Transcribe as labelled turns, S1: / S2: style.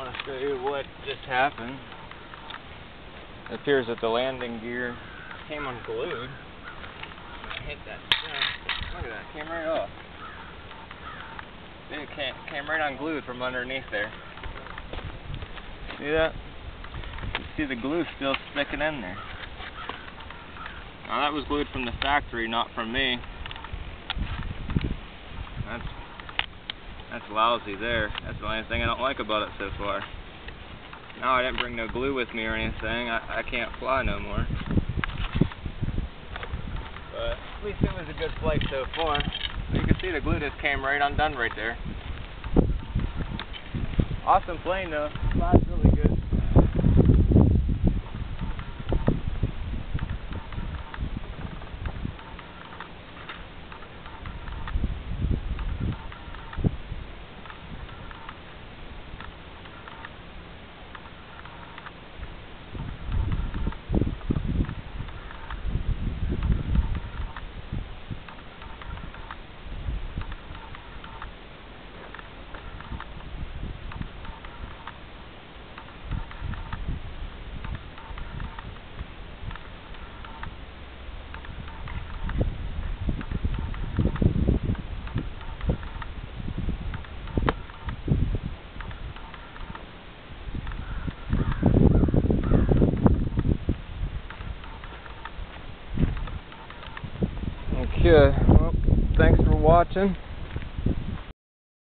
S1: want to show you what just happened. It appears that the landing gear came unglued. I hit that stuff. Look at that, came right off. It came right unglued from underneath there. See that? You see the glue still sticking in there. Now that was glued from the factory, not from me. That's lousy there. That's the only thing I don't like about it so far. Now I didn't bring no glue with me or anything. I can't fly no more. But at least it was a good flight so far. You can see the glue just came right undone right there. Awesome plane though. Flies really good. Okay, well, thanks for watching.